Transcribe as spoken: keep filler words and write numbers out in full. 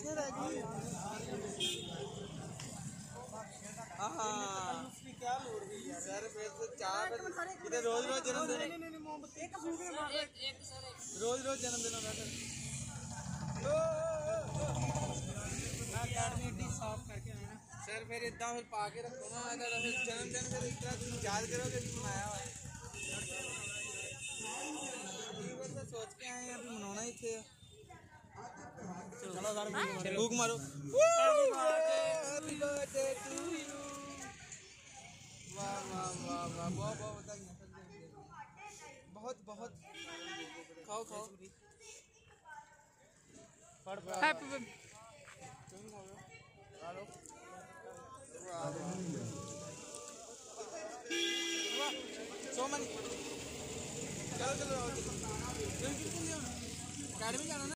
किधर है हाँ क्या लोड़ गई यार यार फिर से चार इधर रोज रोज जन्मदिन रोज रोज जन्मदिन होगा साफ करके आना सर फिर इतना फिर पा के रखो ना फिर जन्मदिन फिर इतना तुम याद करोगे मनाया हुआ सोच के आए अभी मनाना ही थे चलो सर भूख मारो हैप्पी बर्थडे टू यू वाह वाह वाह वाह बहुत बहुत बधाइयां बहुत बहुत खाओ खाओ हैप्पी तुम खाओ हेलो वाह वाह सो मनी चलो चलो अकेडमी जाना